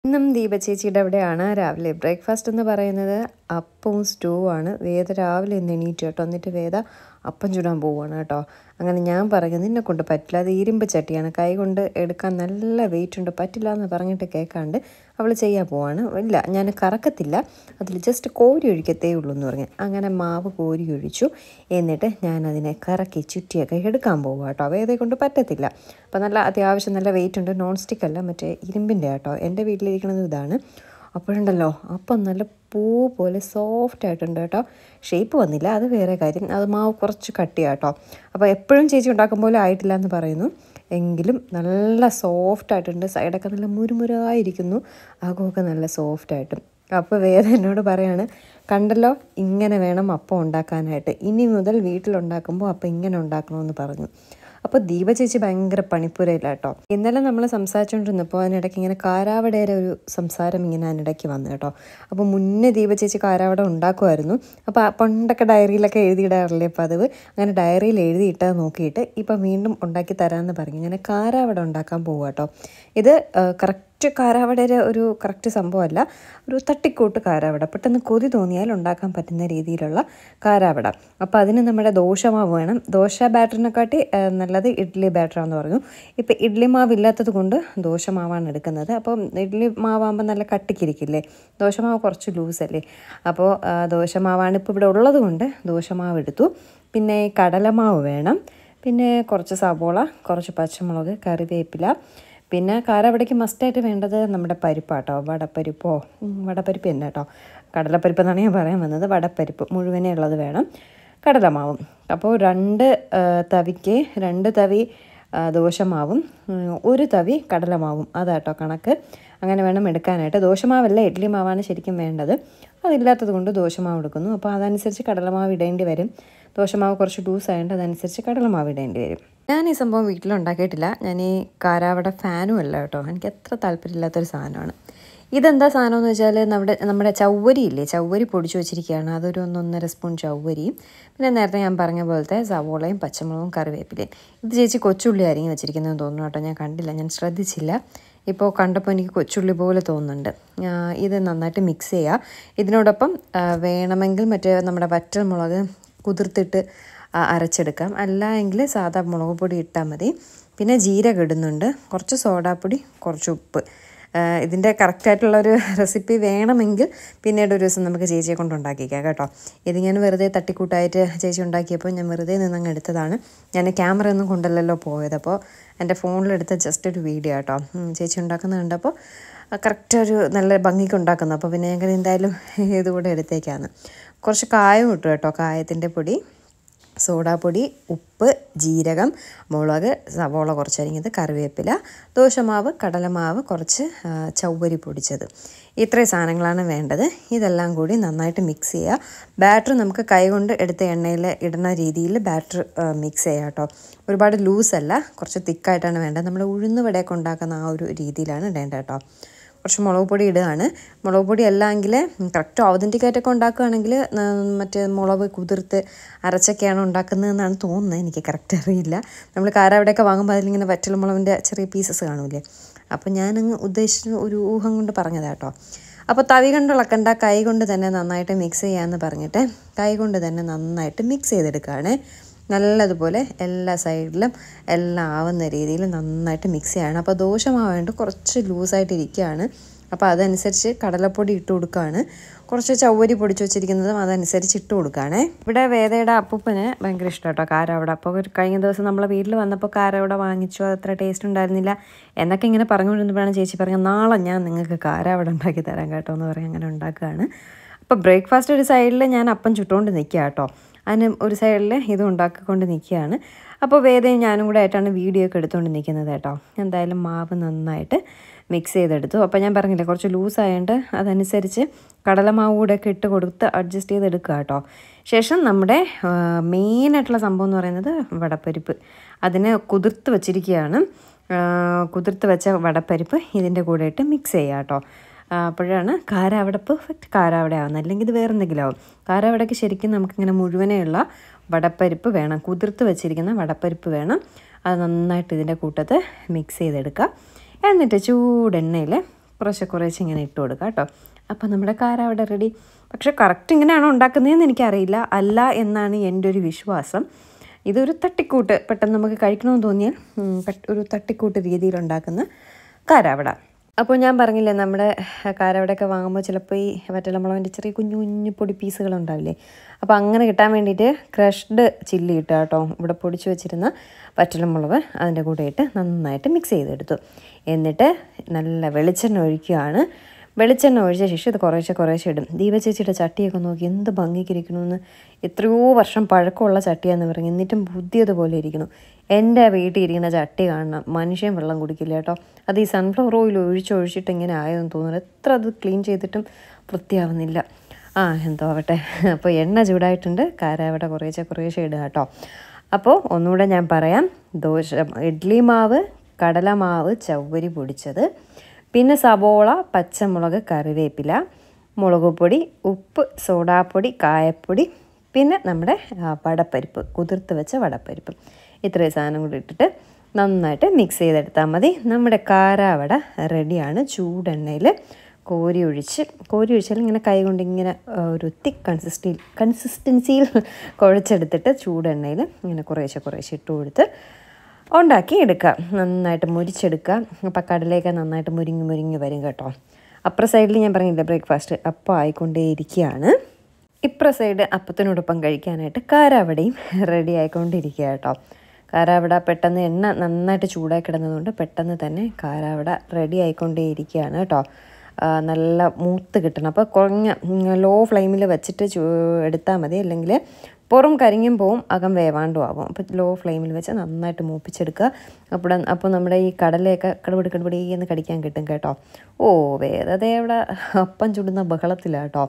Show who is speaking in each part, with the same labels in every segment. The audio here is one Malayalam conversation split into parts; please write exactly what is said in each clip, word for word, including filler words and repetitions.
Speaker 1: ഇന്നും ദീപ ചേച്ചിയുടെ അവിടെയാണ് രാവിലെ ബ്രേക്ക്ഫാസ്റ്റ് എന്ന് പറയുന്നത് അപ്പവും സ്റ്റൂവും ആണ്. വേദ രാവിലെ ഇന്ന് എണീറ്റ് കേട്ടോ. എന്നിട്ട് വേദ അപ്പം ചുടാൻ പോവുകയാണ് കേട്ടോ. അങ്ങനെ ഞാൻ പറഞ്ഞു നിന്നെ കൊണ്ട് പറ്റില്ല, അത് ഇരുമ്പ് ചട്ടിയാണ്, കൈ കൊണ്ട് എടുക്കാൻ നല്ല വെയിറ്റ് ഉണ്ട്, പറ്റില്ല എന്ന് പറഞ്ഞിട്ട് കേൾക്കാണ്ട് അവൾ ചെയ്യാൻ പോവാണ്. ഇല്ല ഞാൻ കറക്കത്തില്ല, അതിൽ ജസ്റ്റ് കോരി ഒഴിക്കത്തേ ഉള്ളൂ എന്ന് പറഞ്ഞു. അങ്ങനെ മാവ് കോരി ഒഴിച്ചു. എന്നിട്ട് ഞാനതിനെ കറക്കി ചുറ്റിയൊക്കെ എടുക്കാൻ പോവുക കേട്ടോ. വേദയെ കൊണ്ട് പറ്റത്തില്ല. അപ്പോൾ നല്ല അത്യാവശ്യം നല്ല വെയിറ്റ് ഉണ്ട്. നോൺ സ്റ്റിക്ക് അല്ല, മറ്റേ ഇരുമ്പിൻ്റെ കേട്ടോ. എൻ്റെ വീട്ടിലിരിക്കുന്നത് ഇതാണ്. അപ്പോഴുണ്ടല്ലോ അപ്പം നല്ല പൂ പോലെ സോഫ്റ്റ് ആയിട്ടുണ്ട് കേട്ടോ. ഷേപ്പ് വന്നില്ല, അത് വേറെ കാര്യം. അത് മാവ് കുറച്ച് കട്ടിയാണ് കേട്ടോ. അപ്പോൾ എപ്പോഴും ചേച്ചി ഉണ്ടാക്കും പോലെ ആയിട്ടില്ല എന്ന് പറയുന്നു, എങ്കിലും നല്ല സോഫ്റ്റ് ആയിട്ടുണ്ട്. സൈഡൊക്കെ നല്ല മുരുമുരായിരിക്കുന്നു, അകമൊക്കെ നല്ല സോഫ്റ്റ് ആയിട്ടും. അപ്പോൾ വേദ എന്നോട് പറയാണ്, കണ്ടല്ലോ ഇങ്ങനെ വേണം അപ്പം ഉണ്ടാക്കാനായിട്ട്, ഇനി മുതൽ വീട്ടിലുണ്ടാക്കുമ്പോൾ അപ്പം ഇങ്ങനെ ഉണ്ടാക്കണമെന്ന് പറഞ്ഞു. അപ്പോൾ ദീപ ചേച്ചി ഭയങ്കര പണിപ്പുരയില്ല കേട്ടോ. ഇന്നലെ നമ്മൾ സംസാരിച്ചുകൊണ്ടിരുന്നപ്പോൾ അതിനിടയ്ക്ക് ഇങ്ങനെ കാരാവടയുടെ ഒരു സംസാരം ഇങ്ങനെ അതിനിടയ്ക്ക് വന്നു കേട്ടോ. അപ്പോൾ മുന്നേ ദീപ ചേച്ചി കാരാവട ഉണ്ടാക്കുമായിരുന്നു. അപ്പോൾ പണ്ടൊക്കെ ഡയറിയിലൊക്കെ എഴുതിയിടാറില്ലേ പതിവ്, അങ്ങനെ ഡയറിയിൽ എഴുതിയിട്ടത് നോക്കിയിട്ട് ഇപ്പം വീണ്ടും ഉണ്ടാക്കി തരാമെന്ന് പറഞ്ഞു. ഇങ്ങനെ കാരാവട ഉണ്ടാക്കാൻ പോവുക കേട്ടോ. ഇത് കറക്റ്റ് കാരാവടയുടെ ഒരു കറക്റ്റ് സംഭവമല്ല, ഒരു തട്ടിക്കൂട്ട് കാരാവട, പെട്ടെന്ന് കൊതി തോന്നിയാൽ ഉണ്ടാക്കാൻ പറ്റുന്ന രീതിയിലുള്ള കാരാവട. അപ്പോൾ അതിന് നമ്മുടെ ദോശമാവ് വേണം. ദോശ ബാറ്ററിനെക്കാട്ടി നല്ലത് ഇഡ്ഡലി ബാറ്ററാണെന്ന് പറഞ്ഞു. ഇപ്പോൾ ഇഡ്ഡലി മാവ് ഇല്ലാത്തത് കൊണ്ട് ദോശമാവാണ് എടുക്കുന്നത്. അപ്പോൾ ഇഡ്ഡലി മാവാകുമ്പോൾ നല്ല കട്ടിക്കിരിക്കില്ലേ, ദോശമാവ് കുറച്ച് ലൂസല്ലേ. അപ്പോൾ ദോശമാവാണ് ഇപ്പോൾ ഇവിടെ ഉള്ളത് കൊണ്ട് ദോശമാവ് എടുത്തു. പിന്നെ കടലമാവ് വേണം, പിന്നെ കുറച്ച് സവോള, കുറച്ച് പച്ചമുളക്, കറിവേപ്പില. പിന്നെ കാരാവടയ്ക്ക് മസ്റ്റായിട്ട് വേണ്ടത് നമ്മുടെ പരിപ്പാട്ടോ, വടപ്പരിപ്പോ, വടപ്പരിപ്പ് തന്നെ കേട്ടോ, കടലപ്പരിപ്പ് എന്നാണ് ഞാൻ പറയാൻ വന്നത്. വടപ്പരിപ്പ് മുഴുവനേ ഉള്ളത് വേണം, കടലമാവും. അപ്പോൾ രണ്ട് തവിക്ക് രണ്ട് തവി ദോശമാവും ഒരു തവി കടലമാവും, അതാട്ടോ കണക്ക്. അങ്ങനെ വേണം എടുക്കാനായിട്ട്. ദോശമാവല്ല ഇഡ്ഡലി മാവാണ് ശരിക്കും വേണ്ടത്, അതില്ലാത്തത് കൊണ്ട് ദോശമാവ് എടുക്കുന്നു. അപ്പോൾ അതനുസരിച്ച് കടലമാവ് ഇടേണ്ടി വരും. ദോശമാവ് കുറച്ച് ലൂസ് ആയതുകൊണ്ട് അതനുസരിച്ച് കടലമാവ് ഇടേണ്ടി വരും. ഞാൻ ഈ സംഭവം വീട്ടിലുണ്ടാക്കിയിട്ടില്ല. ഞാൻ ഈ കാരാവട ഫാനും അല്ല കേട്ടോ, എനിക്ക് അത്ര താല്പര്യമില്ലാത്തൊരു സാധനമാണ്. ഇതെന്താ സാധനം എന്ന് വെച്ചാൽ നമ്മുടെ നമ്മുടെ ചവ്വരി ഇല്ലേ, ചവ്വരി പൊടിച്ചു വെച്ചിരിക്കുകയാണ്. അതൊരു ഒന്നൊന്നര സ്പൂൺ ചവ്വരിയും, പിന്നെ നേരത്തെ ഞാൻ പറഞ്ഞ പോലത്തെ സവോളയും പച്ചമുളകും കറിവേപ്പിലയും. ഇത് ചേച്ചി കൊച്ചുള്ളി അരിഞ്ഞ് വെച്ചിരിക്കുന്നതെന്ന് തോന്നുന്നു കേട്ടോ, ഞാൻ കണ്ടില്ല, ഞാൻ ശ്രദ്ധിച്ചില്ല. ഇപ്പോൾ കണ്ടപ്പോൾ എനിക്ക് കൊച്ചുള്ളി പോലെ തോന്നുന്നുണ്ട്. ഇത് നന്നായിട്ട് മിക്സ് ചെയ്യുക. ഇതിനോടൊപ്പം വേണമെങ്കിൽ മറ്റേ നമ്മുടെ വറ്റൽ മുളക് കുതിർത്തിട്ട് അരച്ചെടുക്കാം, അല്ല എങ്കിൽ സാധാ മുളക് പൊടി ഇട്ടാൽ മതി. പിന്നെ ജീരകം ഇടുന്നുണ്ട്, കുറച്ച് സോഡാപ്പൊടി, കുറച്ച് ഉപ്പ്. ഇതിൻ്റെ കറക്റ്റായിട്ടുള്ളൊരു റെസിപ്പി വേണമെങ്കിൽ പിന്നീട് ഒരു ദിവസം നമുക്ക് ചേച്ചിയെ കൊണ്ട് ഉണ്ടാക്കിക്കാം കേട്ടോ. ഇത് ഞാൻ വെറുതെ തട്ടിക്കൂട്ടായിട്ട് ചേച്ചി ഉണ്ടാക്കിയപ്പോൾ ഞാൻ വെറുതെ നിന്നങ്ങ് എടുത്തതാണ്. ഞാൻ ക്യാമറ ഒന്നും കൊണ്ടല്ലല്ലോ പോയത്, അപ്പോൾ എൻ്റെ ഫോണിലെടുത്ത ജസ്റ്റ് ഒരു വീഡിയോ കേട്ടോ. ചേച്ചി ഉണ്ടാക്കുന്നത് കണ്ടപ്പോൾ കറക്റ്റ് ഒരു നല്ല ഭംഗിക്ക് ഉണ്ടാക്കുന്നു. അപ്പോൾ പിന്നെ ഞങ്ങൾ എന്തായാലും ഇതുകൂടെ എടുത്തേക്കാണ്. കുറച്ച് കായം ഇട്ടു കേട്ടോ, കായത്തിൻ്റെ പൊടി, സോഡാപ്പൊടി, ഉപ്പ്, ജീരകം, മുളക്, സവോള കുറച്ചരിഞ്ഞത്, കറിവേപ്പില, ദോശമാവ്, കടലമാവ്, കുറച്ച് ചവ്വരി പൊടിച്ചത്. ഇത്രയും സാധനങ്ങളാണ് വേണ്ടത്. ഇതെല്ലാം കൂടി നന്നായിട്ട് മിക്സ് ചെയ്യുക. ബാറ്റർ നമുക്ക് കൈ കൊണ്ട് എടുത്ത എണ്ണയിൽ ഇടുന്ന രീതിയിൽ ബാറ്റർ മിക്സ് ചെയ്യുക കേട്ടോ. ഒരുപാട് ലൂസല്ല, കുറച്ച് തിക്കായിട്ടാണ് വേണ്ടത്. നമ്മൾ ഉഴുന്ന് വടയൊക്കെ ഉണ്ടാക്കുന്ന ആ ഒരു രീതിയിലാണ് ഇടേണ്ടത് കേട്ടോ. കുറച്ച് മുളക് പൊടി ഇടുകയാണ്. മുളക് പൊടി അല്ലെങ്കിൽ കറക്റ്റ് ഓതൻറ്റിക്കായിട്ടൊക്കെ ഉണ്ടാക്കുകയാണെങ്കിൽ മറ്റേ മുളക് കുതിർത്ത് അരച്ചൊക്കെയാണ് ഉണ്ടാക്കുന്നതെന്നാണ് തോന്നുന്നത്, എനിക്ക് കറക്റ്റ് അറിയില്ല. നമ്മൾ കാരാവടയൊക്കെ വാങ്ങുമ്പോൾ അതിലിങ്ങനെ വറ്റൽ മുളകിൻ്റെ ചെറിയ പീസസ് കാണൂലേ, അപ്പോൾ ഞാനങ്ങ് ഉദ്ദേശിച്ച ഒരു ഊഹം കൊണ്ട് പറഞ്ഞതാണ് കേട്ടോ. അപ്പോൾ തവി കൊണ്ട് ഇളക്കണ്ട, കൈ കൊണ്ട് തന്നെ നന്നായിട്ട് മിക്സ് ചെയ്യാമെന്ന് പറഞ്ഞിട്ട് കൈ കൊണ്ട് തന്നെ നന്നായിട്ട് മിക്സ് ചെയ്തെടുക്കുകയാണ്. നല്ലതുപോലെ എല്ലാ സൈഡിലും എല്ലാം ആവുന്ന രീതിയിൽ നന്നായിട്ട് മിക്സ് ചെയ്യണം. അപ്പോൾ ദോശമാവേണ്ട കുറച്ച് ലൂസായിട്ട് ഇരിക്കുകയാണ്. അപ്പോൾ അതനുസരിച്ച് കടലപ്പൊടി ഇട്ട് കൊടുക്കുകയാണ്. കുറച്ച് ചവ്വരി പൊടിച്ച് വെച്ചിരിക്കുന്നതും അതനുസരിച്ച് ഇട്ട് കൊടുക്കുകയാണ്. ഇവിടെ വേദയുടെ അപ്പൂപ്പന് ഭയങ്കര ഇഷ്ടം കേട്ടോ കാരാവട. അപ്പോൾ കഴിഞ്ഞ ദിവസം നമ്മളെ വീട്ടിൽ വന്നപ്പോൾ കാരാവട വാങ്ങിച്ചു, അത്ര ടേസ്റ്റ് ഉണ്ടായിരുന്നില്ല എന്നൊക്കെ ഇങ്ങനെ പറഞ്ഞുകൊണ്ടിരുന്നപ്പോഴാണ് ചേച്ചി പറഞ്ഞത്, നാളെ ഞാൻ നിങ്ങൾക്ക് കാരാവട ഉണ്ടാക്കി തരാം കേട്ടോ എന്ന് പറഞ്ഞ് അങ്ങനെ ഉണ്ടാക്കുകയാണ്. അപ്പോൾ ബ്രേക്ക്ഫാസ്റ്റ് ഒരു സൈഡിൽ ഞാൻ അപ്പം ചുട്ടുകൊണ്ട് നിൽക്കുക കേട്ടോ, അതിന് ഒരു സൈഡിൽ ഇത് ഉണ്ടാക്കിക്കൊണ്ട് നിൽക്കുകയാണ്. അപ്പോൾ വേദയും ഞാനും കൂടെ ആയിട്ടാണ് വീഡിയോ ഒക്കെ എടുത്തുകൊണ്ട് നിൽക്കുന്നത് കേട്ടോ. എന്തായാലും മാവ് നന്നായിട്ട് മിക്സ് ചെയ്തെടുത്തു. അപ്പോൾ ഞാൻ പറഞ്ഞില്ലേ കുറച്ച് ലൂസായതുകൊണ്ട് അതനുസരിച്ച് കടലമാവ് കൂടെ ഒക്കെ ഇട്ട് കൊടുത്ത് അഡ്ജസ്റ്റ് ചെയ്തെടുക്കുക കേട്ടോ. ശേഷം നമ്മുടെ മെയിനായിട്ടുള്ള സംഭവം എന്ന് പറയുന്നത് വടപ്പരിപ്പ്. അതിന് കുതിർത്ത് വച്ചിരിക്കുകയാണ്. കുതിർത്ത് വെച്ച വടപ്പരിപ്പ് ഇതിൻ്റെ കൂടെ ഇട്ട് മിക്സ് ചെയ്യുക കേട്ടോ. അപ്പോഴാണ് കാരാവട പെർഫെക്റ്റ് കാരാവട ആവുന്നത്, അല്ലെങ്കിൽ ഇത് വേറെ എന്തെങ്കിലും ആവും. കാരാവടയ്ക്ക് ശരിക്കും നമുക്കിങ്ങനെ മുഴുവനെയുള്ള വടപ്പരിപ്പ് വേണം, കുതിർത്ത് വെച്ചിരിക്കുന്ന വടപ്പരിപ്പ് വേണം. അത് നന്നായിട്ട് ഇതിൻ്റെ കൂട്ടത്ത് മിക്സ് ചെയ്തെടുക്കുക. എന്നിട്ട് ചൂടെണ്ണയിൽ കുറേശ്ശെ കുറേശ്ശെ ഇങ്ങനെ ഇട്ട് കൊടുക്കുക കേട്ടോ. അപ്പോൾ നമ്മുടെ കാരാവട റെഡി. പക്ഷേ കറക്റ്റ് ഇങ്ങനെയാണോ ഉണ്ടാക്കുന്നതെന്ന് എനിക്കറിയില്ല. അല്ല എന്നാണ് എൻ്റെ ഒരു വിശ്വാസം. ഇതൊരു തട്ടിക്കൂട്ട്, പെട്ടെന്ന് നമുക്ക് കഴിക്കണമെന്ന് തോന്നിയാൽ ഒരു തട്ടിക്കൂട്ട് രീതിയിലുണ്ടാക്കുന്ന കാരാവട. അപ്പോൾ ഞാൻ പറഞ്ഞില്ലേ, നമ്മുടെ കാരാവടയൊക്കെ വാങ്ങുമ്പോൾ ചിലപ്പോൾ ഈ വറ്റൽമുളകിൻ്റെ ചെറിയ കുഞ്ഞു കുഞ്ഞു പൊടി പീസുകളുണ്ടാവില്ലേ, അപ്പോൾ അങ്ങനെ കിട്ടാൻ വേണ്ടിയിട്ട് ക്രഷ്ഡ് ചില്ലി ഇട്ട് കേട്ടോ, ഇവിടെ പൊടിച്ച് വെച്ചിരുന്ന വറ്റൽമുളക് അതിൻ്റെ കൂടെ ഇട്ട് നന്നായിട്ട് മിക്സ് ചെയ്തെടുത്തു. എന്നിട്ട് നല്ല വെളിച്ചെണ്ണ ഒഴിക്കുകയാണ്. വെളിച്ചെണ്ണ ഒഴിച്ച ശേഷം ഇത് കുറേശ്ശെ കുറേശ്ശെ ഇടും. ദീപ ചേച്ചിയുടെ ചട്ടിയൊക്കെ നോക്കി എന്ത് ഭംഗിക്കിരിക്കണമെന്ന്. എത്രയോ വർഷം പഴക്കമുള്ള ചട്ടിയാന്ന് പറഞ്ഞു, എന്നിട്ടും പുതിയതുപോലെ ഇരിക്കുന്നു. എൻ്റെ വീട്ടിൽ ഇരിക്കുന്ന ചട്ടി കാണണം, മനുഷ്യൻ വെള്ളം കുടിക്കില്ല കേട്ടോ. അത് ഈ സൺഫ്ലവർ ഓയിൽ ഒഴിച്ചൊഴിച്ചിട്ട് ഇങ്ങനെ ആയതെന്ന് തോന്നുന്നു. എത്ര അത് ക്ലീൻ ചെയ്തിട്ടും വൃത്തിയാവുന്നില്ല. ആ എന്തോ ആവട്ടെ. അപ്പോൾ എണ്ണ ചൂടായിട്ടുണ്ട്, കാരാവട കുറേശ്ശെ കുറേശ്ശെ ഇടുക കേട്ടോ. അപ്പോൾ ഒന്നുകൂടെ ഞാൻ പറയാം. ദോശ ഇഡ്ഡലി മാവ്, കടലമാവ്, ചവ്വരി പൊടിച്ചത്, പിന്നെ സബോള, പച്ചമുളക്, കറിവേപ്പില, മുളക് പൊടി, ഉപ്പ്, സോഡാപ്പൊടി, കായപ്പൊടി, പിന്നെ നമ്മുടെ വടപ്പരിപ്പ്, കുതിർത്ത് വെച്ച വടപ്പരിപ്പ്, ഇത്രയും സാധനം കൂടി ഇട്ടിട്ട് നന്നായിട്ട് മിക്സ് ചെയ്തെടുത്താൽ മതി. നമ്മുടെ കാരാവട റെഡിയാണ്. ചൂടെണ്ണയിൽ കോരി ഒഴിച്ച് കോരി ഒഴിച്ചാൽ ഇങ്ങനെ കൈ കൊണ്ട് ഇങ്ങനെ ഒരു തിക്ക് കൺസിസ്റ്റി കൺസിസ്റ്റൻസിയിൽ കുഴച്ചെടുത്തിട്ട് ചൂടെണ്ണയിൽ ഇങ്ങനെ കുറേശ്ശെ കുറേശ്ശെ ഇട്ട് കൊടുത്ത് ഉണ്ടാക്കി എടുക്കുക. നന്നായിട്ട് മുരിച്ചെടുക്കുക. അപ്പം കടലയൊക്കെ നന്നായിട്ട് മുരിങ്ങി മുരിങ്ങി വരും കേട്ടോ. അപ്പുറ സൈഡിൽ ഞാൻ പറഞ്ഞില്ല ബ്രേക്ക്ഫാസ്റ്റ് അപ്പം ആയിക്കൊണ്ടേ ഇരിക്കുകയാണ്. ഇപ്പുറ സൈഡ് അപ്പത്തിനോടൊപ്പം കഴിക്കാനായിട്ട് കാരാവടയും റെഡി ആയിക്കൊണ്ടിരിക്കുക കേട്ടോ. കാരാവട പെട്ടെന്ന് എണ്ണ നന്നായിട്ട് ചൂടായി കിടന്നതുകൊണ്ട് പെട്ടെന്ന് തന്നെ കാരാവട റെഡി ആയിക്കൊണ്ടേ ഇരിക്കുകയാണ് കേട്ടോ. നല്ല മൂത്ത് കിട്ടണം. അപ്പോൾ കുറഞ്ഞ ലോ ഫ്ലെയിമിൽ വെച്ചിട്ട് എടുത്താൽ മതി, അല്ലെങ്കിൽ പുറം കരിഞ്ഞും പോവും, അകം വേവാണ്ടും ആവും. അപ്പോൾ ലോ ഫ്ലെയിമിൽ വെച്ച് നന്നായിട്ട് മൂപ്പിച്ചെടുക്കുക. അപ്പോൾ അപ്പോൾ നമ്മുടെ ഈ കടലയൊക്കെ കടുപടി കടുപടി എന്ന് കടിക്കാൻ കിട്ടും കേട്ടോ. ഓ വേദത ഇവിടെ അപ്പം ചുടുന്ന ബഹളത്തിലാണ് കേട്ടോ.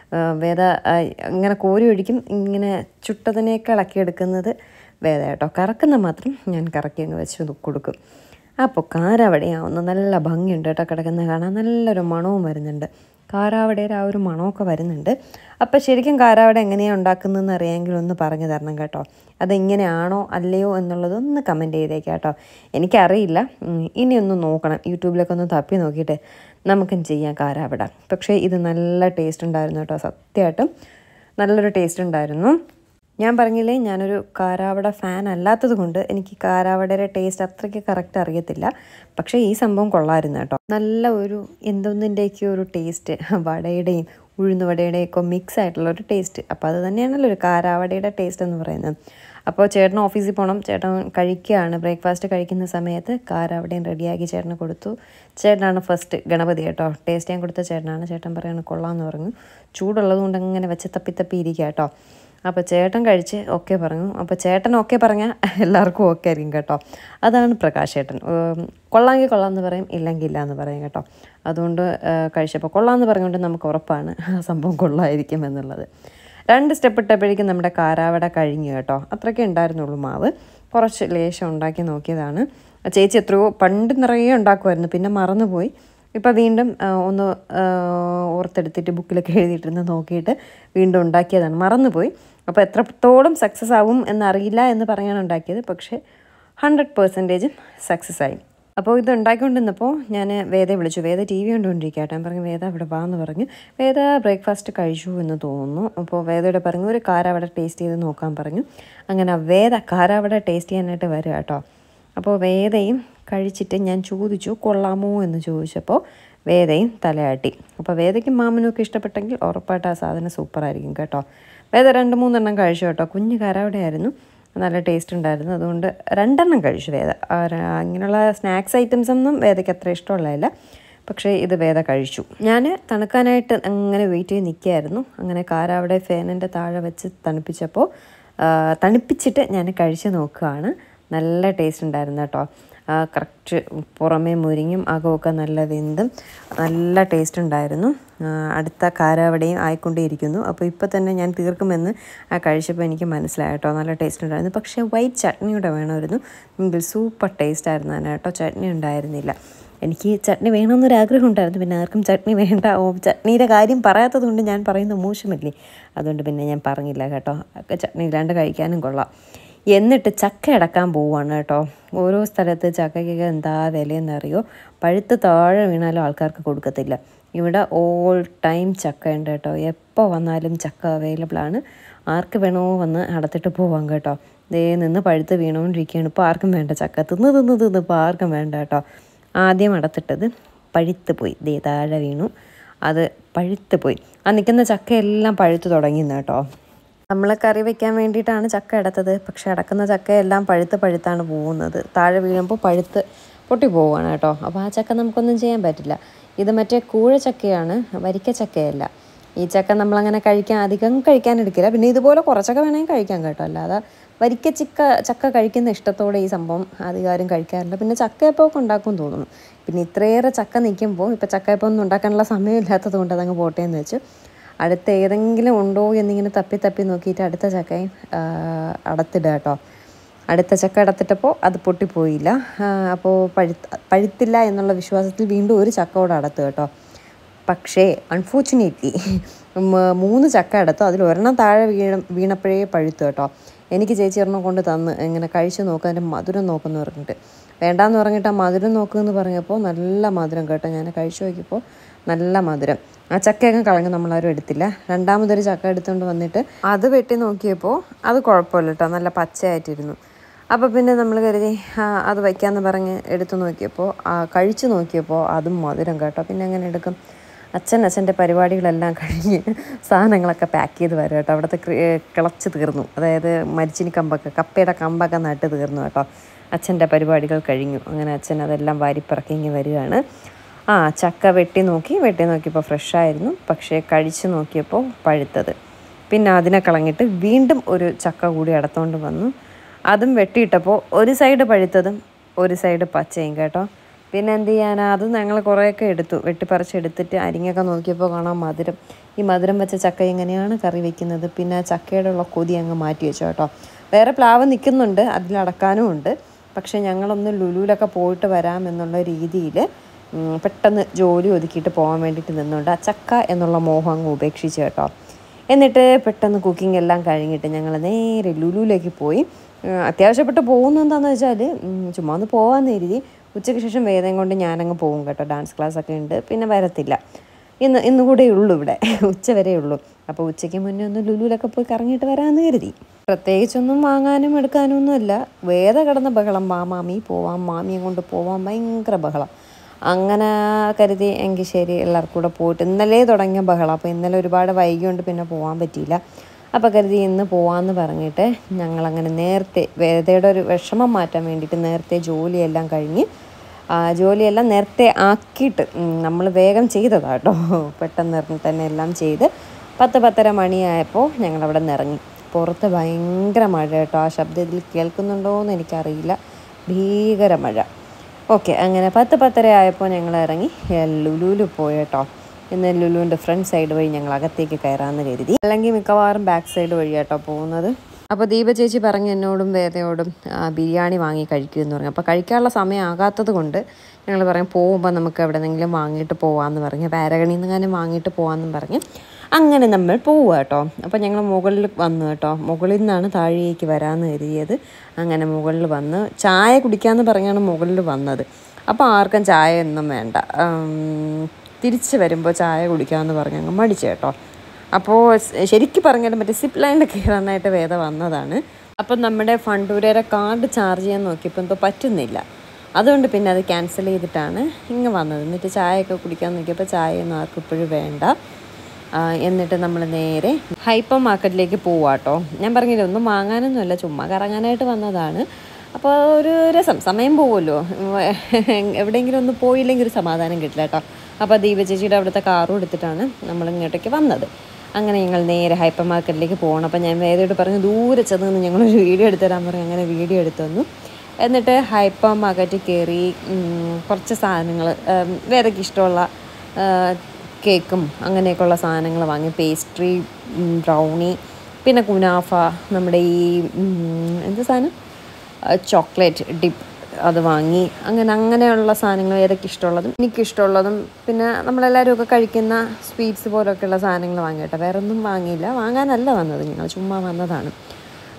Speaker 1: വേദ ഇങ്ങനെ കോരി ഒഴിക്കും, ഇങ്ങനെ ചുട്ടതിനേക്കാൾ ഇളക്കിയെടുക്കുന്നത് വേദ കേട്ടോ. കറക്കുന്ന മാത്രം ഞാൻ കറക്കി അങ്ങ് വെച്ച് കൊടുക്കും. അപ്പോൾ കാരാവടയാവുന്ന നല്ല ഭംഗിയുണ്ട് കേട്ടോ, കിടക്കുന്ന കാണാൻ നല്ലൊരു മണവും വരുന്നുണ്ട്. കാരാവടയുടെ ആ ഒരു മണമൊക്കെ വരുന്നുണ്ട്. അപ്പോൾ ശരിക്കും കാരാവട എങ്ങനെയാണ് ഉണ്ടാക്കുന്നതെന്ന് അറിയാമെങ്കിൽ ഒന്ന് പറഞ്ഞു തരണം കേട്ടോ. അതെങ്ങനെയാണോ അല്ലയോ എന്നുള്ളതൊന്ന് കമൻറ്റ് ചെയ്തേക്കാം കേട്ടോ. എനിക്കറിയില്ല, ഇനിയൊന്ന് നോക്കണം, യൂട്യൂബിലൊക്കെ ഒന്ന് തപ്പി നോക്കിയിട്ട് നമുക്കും ചെയ്യാം കാരാവട. പക്ഷേ ഇത് നല്ല ടേസ്റ്റ് ഉണ്ടായിരുന്നു കേട്ടോ, സത്യമായിട്ടും നല്ലൊരു ടേസ്റ്റ് ഉണ്ടായിരുന്നു. ഞാൻ പറഞ്ഞില്ലേ, ഞാനൊരു കാരാവട ഫാൻ അല്ലാത്തത് കൊണ്ട് എനിക്ക് കാരാവടയുടെ ടേസ്റ്റ് അത്രയ്ക്ക് കറക്റ്റ് അറിയത്തില്ല. പക്ഷേ ഈ സംഭവം കൊള്ളായിരുന്നു കേട്ടോ. നല്ല ഒരു എന്തൊന്നിൻ്റെയൊക്കെ ഒരു ടേസ്റ്റ്, വടയുടെയും ഉഴുന്നുവടയുടെയും ഒക്കെ മിക്സ് ആയിട്ടുള്ള ഒരു ടേസ്റ്റ്. അപ്പോൾ അത് തന്നെയാണല്ലോ ഒരു കാരാവടയുടെ ടേസ്റ്റ് എന്ന് പറയുന്നത്. അപ്പോൾ ചേട്ടൻ ഓഫീസിൽ പോകണം, ചേട്ടൻ കഴിക്കുകയാണ്. ബ്രേക്ക്ഫാസ്റ്റ് കഴിക്കുന്ന സമയത്ത് കാരാവടയും റെഡിയാക്കി ചേട്ടന് കൊടുത്തു. ചേട്ടനാണ് ഫസ്റ്റ് ഗണപതി കേട്ടോ, ടേസ്റ്റ് ചെയ്യാൻ കൊടുത്ത ചേട്ടനാണ്. ചേട്ടൻ പറയാണ് കൊള്ളാമെന്ന് പറഞ്ഞു. ചൂടുള്ളത് കൊണ്ട് അങ്ങനെ വെച്ച് തപ്പി തപ്പി ഇരിക്കുക കേട്ടോ. അപ്പോൾ ചേട്ടൻ കഴിച്ച് ഓക്കെ പറഞ്ഞു. അപ്പോൾ ചേട്ടൻ ഓക്കെ പറഞ്ഞാൽ എല്ലാവർക്കും ഓക്കെ ആയിരിക്കും കേട്ടോ. അതാണ് പ്രകാശ് ചേട്ടൻ. കൊള്ളാമെങ്കിൽ കൊള്ളാമെന്ന് പറയും, ഇല്ലെങ്കിൽ ഇല്ല എന്ന് പറയും കേട്ടോ. അതുകൊണ്ട് കഴിച്ചപ്പോൾ കൊള്ളാമെന്ന് പറഞ്ഞുകൊണ്ട് നമുക്ക് ഉറപ്പാണ് ആ സംഭവം കൊള്ളായിരിക്കും എന്നുള്ളത്. രണ്ട് സ്റ്റെപ്പ് ഇട്ടപ്പോഴേക്കും നമ്മുടെ കാരാവട കഴിഞ്ഞു കേട്ടോ. അത്രയ്ക്കേ ഉണ്ടായിരുന്നുള്ളൂ മാവ്. കുറച്ച് ലേശം ഉണ്ടാക്കി നോക്കിയതാണ്. ചേച്ചി എത്രയോ പണ്ട് നിറയെ ഉണ്ടാക്കുമായിരുന്നു, പിന്നെ മറന്നുപോയി. ഇപ്പോൾ വീണ്ടും ഒന്ന് ഓർത്തെടുത്തിട്ട് ബുക്കിലൊക്കെ എഴുതിയിട്ടിരുന്ന് നോക്കിയിട്ട് വീണ്ടും ഉണ്ടാക്കിയതാണ്, മറന്നുപോയി. അപ്പോൾ എത്രത്തോളം സക്സസ് ആവും എന്നറിയില്ല എന്ന് പറയാൻ ഉണ്ടാക്കിയത്, പക്ഷേ ഹൺഡ്രഡ് പെർസെൻറ്റേജും സക്സസ് ആയി. അപ്പോൾ ഇത് ഉണ്ടാക്കിക്കൊണ്ടിരുന്നപ്പോൾ ഞാൻ വേദയെ വിളിച്ചു. വേദ ടി വി കണ്ടുകൊണ്ടിരിക്കുക. ഞാൻ പറഞ്ഞു വേദ ഇവിടെ വാ എന്ന് പറഞ്ഞു. വേദ ബ്രേക്ക്ഫാസ്റ്റ് കഴിച്ചു എന്ന് തോന്നുന്നു. അപ്പോൾ വേദയോട് പറഞ്ഞു ഒരു കാരാവട ടേസ്റ്റ് ചെയ്ത് നോക്കാൻ പറഞ്ഞു. അങ്ങനെ വേദ കാരാവട ടേസ്റ്റ് ചെയ്യാനായിട്ട് വരിക കേട്ടോ. അപ്പോൾ വേദയും കഴിച്ചിട്ട് ഞാൻ ചോദിച്ചു കൊള്ളാമോ എന്ന് ചോദിച്ചപ്പോൾ വേദയും തലയാട്ടി. അപ്പോൾ വേദയ്ക്കും മാമനും ഒക്കെ ഇഷ്ടപ്പെട്ടെങ്കിൽ ഉറപ്പായിട്ട് ആ സാധനം സൂപ്പറായിരിക്കും കേട്ടോ. വേദ രണ്ട് മൂന്നെണ്ണം കഴിച്ചു കേട്ടോ. കുഞ്ഞ് കാരാവടയായിരുന്നു, നല്ല ടേസ്റ്റ് ഉണ്ടായിരുന്നു. അതുകൊണ്ട് രണ്ടെണ്ണം കഴിച്ചു വേദ. ഇങ്ങനെയുള്ള സ്നാക്സ് ഐറ്റംസ് ഒന്നും വേദയ്ക്ക് അത്ര ഇഷ്ടമുള്ളതല്ല, പക്ഷേ ഇത് വേദ കഴിച്ചു. ഞാൻ തണുക്കാനായിട്ട് അങ്ങനെ വെയിറ്റ് ചെയ്ത് നിൽക്കുകയായിരുന്നു. അങ്ങനെ കാരാവട ഫാനിൻ്റെ താഴെ വെച്ച് തണുപ്പിച്ചപ്പോൾ തണുപ്പിച്ചിട്ട് ഞാൻ കഴിച്ച് നോക്കുകയാണ്. നല്ല ടേസ്റ്റ് ഉണ്ടായിരുന്നു കേട്ടോ. കറക്റ്റ് പുറമേ മുരിങ്ങും അകമൊക്കെ നല്ല വെന്തും നല്ല ടേസ്റ്റ് ഉണ്ടായിരുന്നു. അടുത്ത കാരാവടയും ആയിക്കൊണ്ടേയിരിക്കുന്നു. അപ്പോൾ ഇപ്പോൾ തന്നെ ഞാൻ തീർക്കുമെന്ന് ആ കഴിച്ചപ്പോൾ എനിക്ക് മനസ്സിലായി കേട്ടോ. നല്ല ടേസ്റ്റ് ഉണ്ടായിരുന്നു. പക്ഷേ വൈറ്റ് ചട്നിയുടെ വേണമായിരുന്നു, എങ്കിൽ സൂപ്പർ ടേസ്റ്റ് ആയിരുന്നു തന്നെ കേട്ടോ. ചട്നി ഉണ്ടായിരുന്നില്ല. എനിക്ക് ചട്നി വേണമെന്നൊരാഗ്രഹം ഉണ്ടായിരുന്നു, പിന്നെ ആർക്കും ചട്നി വേണ്ട. ഓ ചട്നിയുടെ കാര്യം പറയാത്തത് കൊണ്ട് ഞാൻ പറയുന്നത് മോശമല്ലേ, അതുകൊണ്ട് പിന്നെ ഞാൻ പറഞ്ഞില്ല കേട്ടോ. ചട്നി ഇല്ലാണ്ട് കഴിക്കാനും കൊള്ളാം. എന്നിട്ട് ചക്ക അടക്കാൻ പോവുകയാണ് കേട്ടോ. ഓരോ സ്ഥലത്ത് ചക്കയ്ക്കൊക്കെ എന്താ വിലയെന്നറിയോ. പഴുത്ത് താഴെ വീണാലും ആൾക്കാർക്ക് കൊടുക്കത്തില്ല. ഇവിടെ ഓൾ ടൈം ചക്ക ഉണ്ട് കേട്ടോ. എപ്പോൾ വന്നാലും ചക്ക അവൈലബിൾ ആണ്. ആർക്ക് വേണോ വന്ന് അടത്തിട്ട് പോവാം കേട്ടോ. ദേ നിന്ന് പഴുത്ത് വീണുകൊണ്ടിരിക്കുകയാണ്. ഇപ്പോൾ ആർക്കും വേണ്ട ചക്ക. തിന്ന് തിന്ന് തിന്ന് ഇപ്പോൾ ആർക്കും വേണ്ട കേട്ടോ. ആദ്യം അടത്തിട്ടത് പഴുത്ത് പോയി. ദേ താഴെ വീണു. അത് പഴുത്ത് പോയി. ആ നിൽക്കുന്ന ചക്കയെല്ലാം പഴുത്ത് തുടങ്ങിയെന്ന് കേട്ടോ. നമ്മൾ കറി വെക്കാൻ വേണ്ടിയിട്ടാണ് ചക്ക എടുത്തത്. പക്ഷെ അടക്കുന്ന ചക്കയെല്ലാം പഴുത്ത് പഴുത്താണ് പോകുന്നത്. താഴെ വീഴുമ്പോൾ പഴുത്ത് പൊട്ടി പോവുകയാണ് കേട്ടോ. അപ്പോൾ ആ ചക്ക നമുക്കൊന്നും ചെയ്യാൻ പറ്റില്ല. ഇത് മറ്റേ കൂഴച്ചക്കയാണ്, വരിക്ക ചക്കയല്ല. ഈ ചക്ക നമ്മളങ്ങനെ കഴിക്കാൻ അധികം കഴിക്കാൻ എടുക്കില്ല. പിന്നെ ഇതുപോലെ കുറച്ചൊക്കെ വേണമെങ്കിൽ കഴിക്കാൻ കേട്ടോ. അല്ലാതെ വരിക്ക ചിക്ക ചക്ക കഴിക്കുന്ന ഇഷ്ടത്തോടെ ഈ സംഭവം അധികാരം കഴിക്കാറില്ല. പിന്നെ ചക്കയപ്പമൊക്കെ ഉണ്ടാക്കും തോന്നുന്നു. പിന്നെ ഇത്രയേറെ ചക്ക നിൽക്കുമ്പോൾ ഇപ്പോൾ ചക്കയപ്പം ഒന്നും ഉണ്ടാക്കാനുള്ള സമയമില്ലാത്തത് കൊണ്ട് അതങ്ങ് പോട്ടേന്ന് വെച്ച് അടുത്ത ഏതെങ്കിലും ഉണ്ടോ എന്നിങ്ങനെ തപ്പി തപ്പി നോക്കിയിട്ട് അടുത്ത ചക്കയും അടത്തിടുക കേട്ടോ. അടുത്ത ചക്ക അടത്തിട്ടപ്പോൾ അത് പൊട്ടിപ്പോയില്ല. അപ്പോൾ പഴുത്ത് പഴുത്തില്ല എന്നുള്ള വിശ്വാസത്തിൽ വീണ്ടും ഒരു ചക്ക കൂടെ അടത്തു കേട്ടോ. പക്ഷേ അൺഫോർച്ചുനേറ്റ്ലി മൂന്ന് ചക്ക അടത്തു. അതിൽ ഒരെണ്ണം താഴെ വീണ വീണപ്പോഴേ പഴുത്തു കേട്ടോ. എനിക്ക് ചേച്ചി ഒരെണ്ണം കൊണ്ട് തന്ന് ഇങ്ങനെ കഴിച്ച് നോക്കുക, അതിൻ്റെ മധുരം നോക്കുമെന്ന് പറഞ്ഞിട്ട്. വേണ്ടാന്ന് പറഞ്ഞിട്ട് ആ മധുരം നോക്കുമെന്ന് പറഞ്ഞപ്പോൾ നല്ല മധുരം കേട്ടോ. ഞാൻ കഴിച്ചു നോക്കിയപ്പോൾ നല്ല മധുരം. ആ ചക്കയൊക്കെ കളഞ്ഞ് നമ്മളാരും എടുത്തില്ല. രണ്ടാമതൊരു ചക്ക എടുത്തുകൊണ്ട് വന്നിട്ട് അത് വെട്ടി നോക്കിയപ്പോൾ അത് കുഴപ്പമില്ല കേട്ടോ, നല്ല പച്ചയായിട്ടിരുന്നു. അപ്പോൾ പിന്നെ നമ്മൾ കരുതി അത് വയ്ക്കാമെന്ന് പറഞ്ഞ് എടുത്തു നോക്കിയപ്പോൾ കഴിച്ചു നോക്കിയപ്പോൾ അതും മധുരം കേട്ടോ. പിന്നെ അങ്ങനെ എടുക്കും. അച്ഛൻ അച്ഛൻ്റെ പരിപാടികളെല്ലാം കഴിഞ്ഞ് സാധനങ്ങളൊക്കെ പാക്ക് ചെയ്ത് വരും കേട്ടോ. അവിടുത്തെ കിളച്ച് തീർന്നു. അതായത് മരിച്ചിനി കമ്പൊക്കെ കപ്പയുടെ കമ്പൊക്കെ നട്ട് തീർന്നു കേട്ടോ. അച്ഛൻ്റെ പരിപാടികൾ കഴിഞ്ഞു. അങ്ങനെ അച്ഛൻ അതെല്ലാം വാരിപ്പിറക്കി ഇങ്ങ് വരികയാണ്. ആ ചക്ക വെട്ടി നോക്കി വെട്ടി നോക്കിയപ്പോൾ ഫ്രഷായിരുന്നു. പക്ഷേ കഴിച്ച് നോക്കിയപ്പോൾ പഴുത്തത്. പിന്നെ അതിനെ കളഞ്ഞിട്ട് വീണ്ടും ഒരു ചക്ക കൂടി അടത്തോണ്ട് വന്നു. അതും വെട്ടിയിട്ടപ്പോൾ ഒരു സൈഡ് പഴുത്തതും ഒരു സൈഡ് പച്ചയും കേട്ടോ. പിന്നെ എന്ത് ചെയ്യാനാ, അത് ഞങ്ങൾ കുറേയൊക്കെ എടുത്തു. വെട്ടിപ്പറിച്ചെടുത്തിട്ട് അരിങ്ങൊക്കെ നോക്കിയപ്പോൾ കാണാം മധുരം. ഈ മധുരം വെച്ച ചക്ക എങ്ങനെയാണ് കറി വയ്ക്കുന്നത്. പിന്നെ ചക്കയുടെ ഉള്ള കൊതി അങ്ങ് മാറ്റി വെച്ചു കേട്ടോ. വേറെ പ്ലാവ് നിൽക്കുന്നുണ്ട്, അതിലടക്കാനും ഉണ്ട്. പക്ഷേ ഞങ്ങളൊന്ന് ലുലുവിലൊക്കെ പോയിട്ട് വരാം എന്നുള്ള രീതിയിൽ പെട്ടെന്ന് ജോലി ഒതുക്കിയിട്ട് പോകാൻ വേണ്ടിയിട്ട് നിന്നുകൊണ്ട് ആ ചക്ക എന്നുള്ള മോഹം അങ്ങ് ഉപേക്ഷിച്ച് കേട്ടോ. എന്നിട്ട് പെട്ടെന്ന് കുക്കിംഗ് എല്ലാം കഴിഞ്ഞിട്ട് ഞങ്ങൾ നേരെ ലുലുവിലേക്ക് പോയി. അത്യാവശ്യപ്പെട്ട് പോകുന്നത് എന്താണെന്ന് വെച്ചാൽ ചുമ്മാ ഒന്ന് പോകാമെന്ന് കരുതി. ഉച്ചയ്ക്ക് ശേഷം വേദം കൊണ്ട് ഞാനങ്ങ് പോകും കേട്ടോ. ഡാൻസ് ക്ലാസ്സൊക്കെ ഉണ്ട്. പിന്നെ വരത്തില്ല. ഇന്ന് ഇന്ന് കൂടെ ഉള്ളൂ ഇവിടെ, ഉച്ച വരെ ഉള്ളൂ. അപ്പോൾ ഉച്ചയ്ക്ക് മുന്നേ ഒന്ന് ലുലുവിലൊക്കെ പോയി കറങ്ങിയിട്ട് വരാമെന്ന് കരുതി. പ്രത്യേകിച്ചൊന്നും വാങ്ങാനും എടുക്കാനും ഒന്നുമല്ല. വേദ കിടന്ന ബഹളം, മാമാമി പോവാം, മാമിയെ കൊണ്ട് പോവാം, ഭയങ്കര ബഹളം. അങ്ങനെ കരുതി എങ്കിൽ ശരി എല്ലാവർക്കും കൂടെ പോയിട്ട്. ഇന്നലെ തുടങ്ങിയ ബഹളം. അപ്പോൾ ഇന്നലെ ഒരുപാട് വൈകിയോണ്ട് പിന്നെ പോകാൻ പറ്റിയില്ല. അപ്പോൾ കരുതി ഇന്ന് പോകാമെന്ന് പറഞ്ഞിട്ട് ഞങ്ങളങ്ങനെ നേരത്തെ വേദയുടെ ഒരു വിഷമം മാറ്റാൻ വേണ്ടിയിട്ട് നേരത്തെ ജോലിയെല്ലാം കഴിഞ്ഞ് ജോലിയെല്ലാം നേരത്തെ ആക്കിയിട്ട് നമ്മൾ വേഗം ചെയ്തതാണ് കേട്ടോ. പെട്ടെന്ന് ഇറങ്ങി തന്നെ എല്ലാം ചെയ്ത് പത്ത് പത്തര മണിയായപ്പോൾ ഞങ്ങളവിടെ നിന്ന് ഇറങ്ങി. പുറത്ത് ഭയങ്കര മഴ കേട്ടോ. ആ ശബ്ദം ഇതിൽ കേൾക്കുന്നുണ്ടോ എന്ന് എനിക്കറിയില്ല. ഭീകര മഴ. ഓക്കെ, അങ്ങനെ പത്ത് പത്തര ആയപ്പോൾ ഞങ്ങൾ ഇറങ്ങി ലുലുവിൽ പോയി കേട്ടോ. ഇന്ന് ലുലുവിൻ്റെ ഫ്രണ്ട് സൈഡ് വഴി ഞങ്ങൾ അകത്തേക്ക് കയറാമെന്ന് കരുതി. അല്ലെങ്കിൽ മിക്കവാറും ബാക്ക് സൈഡ് വഴി കേട്ടോ പോകുന്നത്. അപ്പോൾ ദീപ ചേച്ചി പറഞ്ഞു എന്നോടും വേദയോടും ബിരിയാണി വാങ്ങി കഴിക്കുമെന്ന് പറഞ്ഞു. അപ്പോൾ കഴിക്കാനുള്ള സമയം ആകാത്തത് കൊണ്ട് ഞങ്ങൾ പറയും പോകുമ്പോൾ നമുക്ക് എവിടെയെങ്കിലും വാങ്ങിയിട്ട് പോകാമെന്ന് പറഞ്ഞ് പാരഗണിയിൽ നിന്ന് തന്നെ വാങ്ങിയിട്ട് പോകാമെന്നും പറഞ്ഞ് അങ്ങനെ നമ്മൾ പോവുക കേട്ടോ. അപ്പോൾ ഞങ്ങൾ മുകളിൽ വന്നു കേട്ടോ. മുകളിൽ നിന്നാണ് താഴേക്ക് വരാമെന്ന് കരുതിയത്. അങ്ങനെ മുകളിൽ വന്ന് ചായ കുടിക്കാമെന്ന് പറഞ്ഞാണ് മുകളിൽ വന്നത്. അപ്പോൾ ആർക്കും ചായ ഒന്നും വേണ്ട, തിരിച്ച് വരുമ്പോൾ ചായ കുടിക്കാമെന്ന് പറഞ്ഞ് അങ്ങ് മടിച്ചു കേട്ടോ. അപ്പോൾ ശരിക്കും പറഞ്ഞാൽ മറ്റേ സിപ്പ് ലൈനിൽ കയറാനായിട്ട് വേദ വന്നതാണ്. അപ്പം നമ്മുടെ ഫണ്ടൂരയുടെ കാർഡ് ചാർജ് ചെയ്യാൻ നോക്കിയപ്പോൾ എന്തോ പറ്റുന്നില്ല. അതുകൊണ്ട് പിന്നെ അത് ക്യാൻസൽ ചെയ്തിട്ടാണ് ഇങ്ങ് വന്നത്. എന്നിട്ട് ചായയൊക്കെ കുടിക്കാൻ നോക്കിയപ്പോൾ ചായയൊന്നും ആർക്കും ഇപ്പോഴും വേണ്ട. എന്നിട്ട് നമ്മൾ നേരെ ഹൈപ്പർ മാർക്കറ്റിലേക്ക് പോവാം കേട്ടോ. ഞാൻ പറഞ്ഞില്ല ഒന്നും വാങ്ങാനൊന്നുമല്ല, ചുമ്മാ കറങ്ങാനായിട്ട് വന്നതാണ്. അപ്പോൾ ഒരു രസം, സമയം പോകുമല്ലോ. എവിടെയെങ്കിലും ഒന്ന് പോയില്ലെങ്കിൽ ഒരു സമാധാനം കിട്ടില്ല കേട്ടോ. അപ്പോൾ ദീപ ചേച്ചിയുടെ അവിടുത്തെ കാറും എടുത്തിട്ടാണ് നമ്മൾ ഇങ്ങോട്ടേക്ക് വന്നത്. അങ്ങനെ ഞങ്ങൾ നേരെ ഹൈപ്പർ മാർക്കറ്റിലേക്ക് പോകണം. അപ്പോൾ ഞാൻ വേദയോട് പറഞ്ഞു ദൂരെ ചെന്ന് നിന്ന് ഞങ്ങളൊരു വീഡിയോ എടുത്തു തരാൻ പറഞ്ഞു. അങ്ങനെ വീഡിയോ എടുത്തു തന്നു. എന്നിട്ട് ഹൈപ്പർ മാർക്കറ്റിൽ കയറി കുറച്ച് സാധനങ്ങൾ വേദയ്ക്ക് ഇഷ്ടമുള്ള കേക്കും അങ്ങനെയൊക്കെയുള്ള സാധനങ്ങൾ വാങ്ങി. പേസ്ട്രി, ബ്രൗണി, പിന്നെ കുനാഫ, നമ്മുടെ ഈ എന്ത് സാധനം ചോക്ലേറ്റ് ഡിപ്പ് അത് വാങ്ങി. അങ്ങനെ അങ്ങനെയുള്ള സാധനങ്ങൾ ഏതൊക്കെ ഇഷ്ടമുള്ളതും എനിക്കിഷ്ടമുള്ളതും പിന്നെ നമ്മളെല്ലാവരും ഒക്കെ കഴിക്കുന്ന സ്വീറ്റ്സ് പോലൊക്കെയുള്ള സാധനങ്ങൾ വാങ്ങി കേട്ടോ. വേറെ ഒന്നും വാങ്ങിയില്ല, വാങ്ങാനല്ല വന്നത്, ഞങ്ങൾ ചുമ്മാ വന്നതാണ്.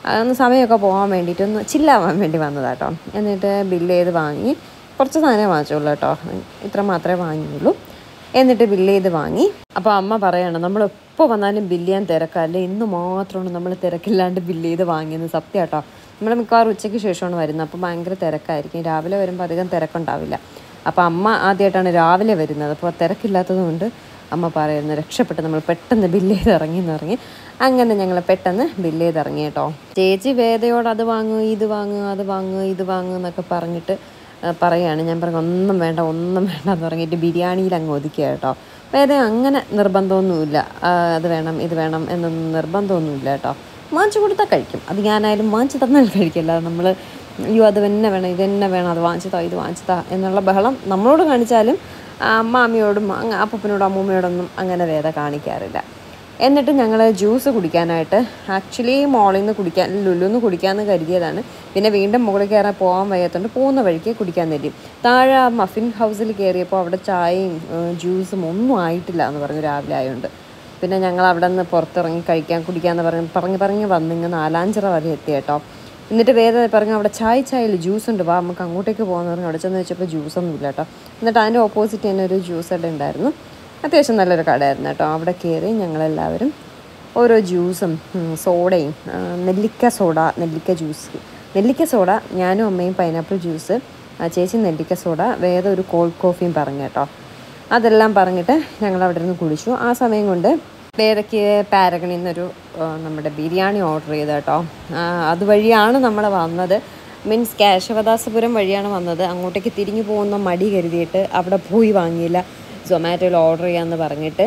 Speaker 1: അതൊന്ന് സമയമൊക്കെ പോകാൻ വേണ്ടിയിട്ട് ഒന്ന് ചില്ലാവാൻ വേണ്ടി വന്നതാട്ടോ. എന്നിട്ട് ബില്ല് ചെയ്ത് വാങ്ങി. കുറച്ച് സാധനമേ വാങ്ങിച്ചുള്ളൂ കേട്ടോ, ഇത്ര മാത്രമേ വാങ്ങിയുള്ളൂ. എന്നിട്ട് ബില്ല് ചെയ്ത് വാങ്ങി. അപ്പോൾ അമ്മ പറയണം, നമ്മൾ എപ്പോൾ വന്നാലും ബില്ല് ചെയ്യാൻ തിരക്കല്ലേ, ഇന്ന് മാത്രമാണ് നമ്മൾ തിരക്കില്ലാണ്ട് ബില്ല് ചെയ്ത് വാങ്ങിയത്. സത്യം കേട്ടോ, നമ്മൾ മിക്കവാറും ഉച്ചയ്ക്ക് ശേഷമാണ് വരുന്നത്, അപ്പോൾ ഭയങ്കര തിരക്കായിരിക്കും. രാവിലെ വരുമ്പോൾ അധികം തിരക്കുണ്ടാവില്ല. അപ്പോൾ അമ്മ ആദ്യമായിട്ടാണ് രാവിലെ വരുന്നത്, അപ്പോൾ തിരക്കില്ലാത്തത് കൊണ്ട് അമ്മ പറയുന്നത് രക്ഷപ്പെട്ട് നമ്മൾ പെട്ടെന്ന് ബില്ല് ചെയ്ത് ഇറങ്ങി എന്നിറങ്ങി. അങ്ങനെ ഞങ്ങൾ പെട്ടെന്ന് ബില്ല് ചെയ്ത് ഇറങ്ങി കേട്ടോ. ചേച്ചി വേദയോട് അത് വാങ്ങുക, ഇത് വാങ്ങുക, അത് വാങ്ങുക, ഇത് വാങ്ങുക എന്നൊക്കെ പറഞ്ഞിട്ട് പറയുകയാണ്. ഞാൻ പറഞ്ഞു ഒന്നും വേണ്ട, ഒന്നും വേണ്ട എന്ന് പറഞ്ഞിട്ട് ബിരിയാണിയിൽ അങ്ങ് ഒതുക്കുക കേട്ടോ. വേദ അങ്ങനെ നിർബന്ധമൊന്നുമില്ല, അത് വേണം ഇത് വേണം എന്നൊന്നും നിർബന്ധമൊന്നുമില്ല കേട്ടോ. വാങ്ങിച്ചു കൊടുത്താൽ കഴിക്കും, അത് ഞാനായാലും വാങ്ങിച്ചു തന്നാൽ കഴിക്കില്ല. നമ്മൾ അയ്യോ അത് തന്നെ വേണം, ഇത് തന്നെ വേണം, അത് വാങ്ങിച്ചതാ, ഇത് വാങ്ങിച്ചതാ എന്നുള്ള ബഹളം നമ്മളോട് കാണിച്ചാലും അമ്മാമ്മയോടും അപ്പൂപ്പനോടും അമ്മൂമ്മയോടൊന്നും അങ്ങനെ വേദ കാണിക്കാറില്ല. എന്നിട്ട് ഞങ്ങൾ ജ്യൂസ് കുടിക്കാനായിട്ട് ആക്ച്വലി മോളിൽ നിന്ന് കുടിക്കാൻ ലുലുന്ന് കുടിക്കാമെന്ന് കരുതിയതാണ്. പിന്നെ വീണ്ടും മുകളിൽ കയറാൻ പോകാൻ വയ്യാത്തതുകൊണ്ട് പോകുന്ന വഴിക്ക് കുടിക്കാൻ തരും. താഴെ മഫിൻ ഹൗസിൽ കയറിയപ്പോൾ അവിടെ ചായയും ജ്യൂസും ഒന്നും ആയിട്ടില്ല എന്ന് പറഞ്ഞു രാവിലെ ആയതുകൊണ്ട്. പിന്നെ ഞങ്ങൾ അവിടെ നിന്ന് പുറത്തിറങ്ങി കഴിക്കാൻ കുടിക്കാമെന്ന് പറഞ്ഞ് പറഞ്ഞ് പറഞ്ഞ് വന്നിങ്ങ് നാലാഞ്ചിറ വരെ എത്തി കേട്ടോ. എന്നിട്ട് വേദ പറഞ്ഞു അവിടെ ചായ ചായയിൽ ജ്യൂസ് ഉണ്ട്, വാ നമുക്ക് അങ്ങോട്ടേക്ക് പോകാമെന്ന് പറഞ്ഞു. അവിടെ ചെന്ന് വെച്ചപ്പോൾ ജ്യൂസൊന്നും ഇല്ല കേട്ടോ. എന്നിട്ട് അതിൻ്റെ ഓപ്പോസിറ്റ് തന്നെ ഒരു ജ്യൂസ് കട ഉണ്ടായിരുന്നു, അത്യാവശ്യം നല്ലൊരു കടയായിരുന്നു കേട്ടോ. അവിടെ കയറി ഞങ്ങളെല്ലാവരും ഓരോ ജ്യൂസും സോഡയും, നെല്ലിക്ക സോഡ, നെല്ലിക്ക ജ്യൂസ്, നെല്ലിക്ക സോഡ ഞാനും അമ്മയും പൈനാപ്പിൾ ജ്യൂസ്, ചേച്ചി നെല്ലിക്ക സോഡ, വേദ ഒരു കോൾഡ് കോഫിയും പറഞ്ഞു കേട്ടോ. അതെല്ലാം പറഞ്ഞിട്ട് ഞങ്ങൾ അവിടെ നിന്ന് കുടിച്ചു. ആ സമയം കൊണ്ട് വേദയ്ക്ക് പാരഗണിൽ നിന്നൊരു നമ്മുടെ ബിരിയാണി ഓർഡർ ചെയ്ത് കേട്ടോ. അതുവഴിയാണ് നമ്മൾ വന്നത്, മീൻസ് കേശവദാസപുരം വഴിയാണ് വന്നത്. അങ്ങോട്ടേക്ക് തിരിഞ്ഞു പോകുന്ന മടി കരുതിയിട്ട് അവിടെ പോയി വാങ്ങിയില്ല. സൊമാറ്റോയിൽ ഓർഡർ ചെയ്യാമെന്ന് പറഞ്ഞിട്ട്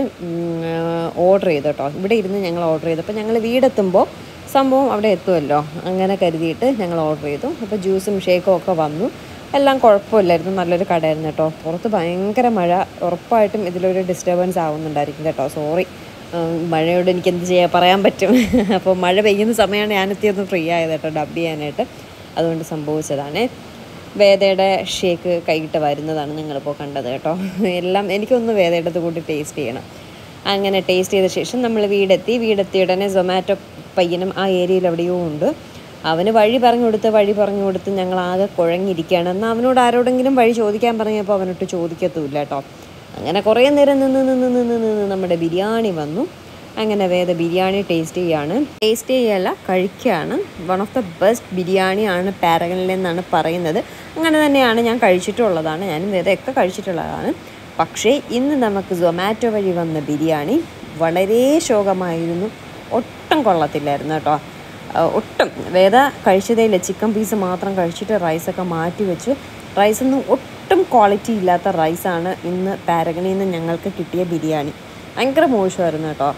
Speaker 1: ഓർഡർ ചെയ്തു കേട്ടോ. ഇവിടെ ഇരുന്ന് ഞങ്ങൾ ഓർഡർ ചെയ്തു. അപ്പോൾ ഞങ്ങൾ വീടെത്തുമ്പോൾ സംഭവം അവിടെ എത്തുമല്ലോ, അങ്ങനെ കരുതിയിട്ട് ഞങ്ങൾ ഓർഡർ ചെയ്തു. അപ്പോൾ ജ്യൂസും ഷേക്കും ഒക്കെ വന്നു, എല്ലാം കുഴപ്പമില്ലായിരുന്നു, നല്ലൊരു കടയായിരുന്നു കേട്ടോ. പുറത്ത് ഭയങ്കര മഴ, ഉറപ്പായിട്ടും ഇതിലൊരു ഡിസ്റ്റർബൻസ് ആവുന്നുണ്ടായിരിക്കും കേട്ടോ. സോറി, മഴയോട് എനിക്ക് എന്ത് ചെയ്യാൻ പറയാൻ പറ്റും. അപ്പോൾ മഴ പെയ്യുന്ന സമയമാണ് ഞാനെത്തിയൊന്ന് ഫ്രീ ആയത് കേട്ടോ ഡബ് ചെയ്യാനായിട്ട്, അതുകൊണ്ട് സംഭവിച്ചതാണ്. വേദയുടെ ഷേക്ക് കൈകിട്ട് വരുന്നതാണ് നിങ്ങളിപ്പോൾ കണ്ടത് കേട്ടോ. എല്ലാം എനിക്കൊന്ന് വേദയുടെ കൂടി ടേസ്റ്റ് ചെയ്യണം. അങ്ങനെ ടേസ്റ്റ് ചെയ്ത ശേഷം നമ്മൾ വീടെത്തി. വീടെത്തി ഉടനെ സൊമാറ്റോ പയ്യനും ആ ഏരിയയിൽ എവിടെയോ ഉണ്ട്. അവന് വഴി പറഞ്ഞു കൊടുത്ത് വഴി പറഞ്ഞു കൊടുത്ത് ഞങ്ങൾ ആകെ കുഴങ്ങിയിരിക്കുകയാണ്. എന്നാൽ അവനോട് ആരോടെങ്കിലും വഴി ചോദിക്കാൻ പറഞ്ഞപ്പോൾ അവനോട്ട് ചോദിക്കത്തുമില്ല കേട്ടോ. അങ്ങനെ കുറേ നേരം നിന്ന് നിന്ന് നിന്ന് നിന്ന് നമ്മുടെ ബിരിയാണി വന്നു. അങ്ങനെ വേദ ബിരിയാണി ടേസ്റ്റ് ചെയ്യാണ്, ടേസ്റ്റ് ചെയ്യല്ല കഴിക്കുകയാണ്. വൺ ഓഫ് ദ ബെസ്റ്റ് ബിരിയാണിയാണ് പാരഗണിൽ എന്നാണ് പറയുന്നത്. അങ്ങനെ തന്നെയാണ് ഞാൻ കഴിച്ചിട്ടുള്ളതാണ്, ഞാനും വേദയൊക്കെ കഴിച്ചിട്ടുള്ളതാണ്. പക്ഷേ ഇന്ന് നമുക്ക് സൊമാറ്റോ വഴി വന്ന ബിരിയാണി വളരെ ശോകമായിരുന്നു, ഒട്ടും കൊള്ളത്തില്ലായിരുന്നു കേട്ടോ. ഒട്ടും വേദ കഴിച്ചതേയില്ല, ചിക്കൻ പീസ് മാത്രം കഴിച്ചിട്ട് റൈസൊക്കെ മാറ്റി വെച്ചു. റൈസൊന്നും ഒട്ടും ക്വാളിറ്റി ഇല്ലാത്ത റൈസാണ് ഇന്ന് പാരഗണിൽ നിന്ന് ഞങ്ങൾക്ക് കിട്ടിയ ബിരിയാണി. ഭയങ്കര മോശമായിരുന്നു കേട്ടോ.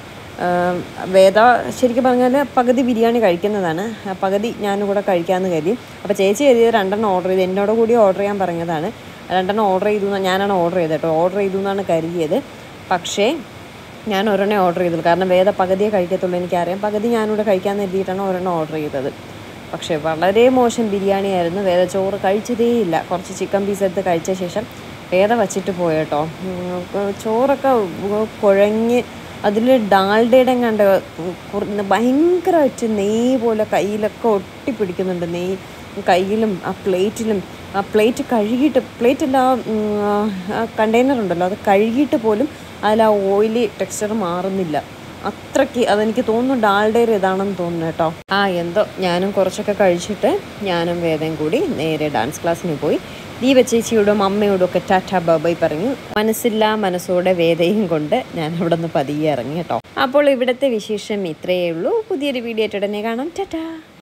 Speaker 1: വേദ ശരിക്കും പറഞ്ഞാൽ പകുതി ബിരിയാണി കഴിക്കുന്നതാണ്, പകുതി ഞാനും കൂടെ കഴിക്കാമെന്ന് കരുതി. അപ്പോൾ ചേച്ചി കരുതിയത് രണ്ടെണ്ണം ഓർഡർ ചെയ്ത് എന്നോട് കൂടി ഓർഡർ ചെയ്യാൻ പറഞ്ഞതാണ്. രണ്ടെണ്ണം ഓർഡർ ചെയ്തു, ഞാനാണ് ഓർഡർ ചെയ്തത് കേട്ടോ. ഓർഡർ ചെയ്തു എന്നാണ് കരുതിയത്, പക്ഷേ ഞാൻ ഒരെണ്ണം ഓർഡർ ചെയ്തത്. കാരണം വേദ പകുതിയെ കഴിക്കത്തുള്ളൂ എനിക്കറിയാം, പകുതി ഞാനിവിടെ കഴിക്കാമെന്ന് കരുതിയിട്ടാണ് ഒരെണ്ണം ഓർഡർ ചെയ്തത്. പക്ഷേ വളരെ മോശം ബിരിയാണിയായിരുന്നു. വേദ ചോറ് കഴിച്ചതേയില്ല. കുറച്ച് ചിക്കൻ പീസ് എടുത്ത് കഴിച്ച ശേഷം വേദ വച്ചിട്ട് പോയേട്ടോ. ചോറൊക്കെ കുഴഞ്ഞ് അതിൽ ഡാൽഡയുടെ കണ്ട് ഭയങ്കരമായിട്ട് നെയ്യ് പോലെ കയ്യിലൊക്കെ ഒട്ടിപ്പിടിക്കുന്നുണ്ട്. നെയ്യ് കയ്യിലും ആ പ്ലേറ്റിലും. ആ പ്ലേറ്റ് കഴുകിയിട്ട്, പ്ലേറ്റിൻ്റെ ആ കണ്ടെയ്നർ ഉണ്ടല്ലോ അത് കഴുകിയിട്ട് പോലും അതിൽ ആ ഓയിലി ടെക്സ്ചർ മാറുന്നില്ല. അത്രയ്ക്ക് അതെനിക്ക് തോന്നുന്നു ഡാൽഡയുടെ ഇതാണെന്ന് തോന്നുന്നു കേട്ടോ. ആ എന്തോ ഞാനും കുറച്ചൊക്കെ കഴിച്ചിട്ട് ഞാനും വേദയും കൂടി നേരെ ഡാൻസ് ക്ലാസ്സിന് പോയി. ദീപ ചേച്ചിയോടും അമ്മയോടും ഒക്കെ ടാറ്റ ബൈ പറഞ്ഞു. മനസ്സില്ലാ മനസ്സോടെ വേദയും കൊണ്ട് ഞാൻ അവിടെ നിന്ന് പതിയെ ഇറങ്ങി കേട്ടോ. അപ്പോൾ ഇവിടുത്തെ വിശേഷം ഇത്രയേ ഉള്ളൂ. പുതിയൊരു വീഡിയോ ആയിട്ട് ഉടനെ കാണാം. ടാറ്റ.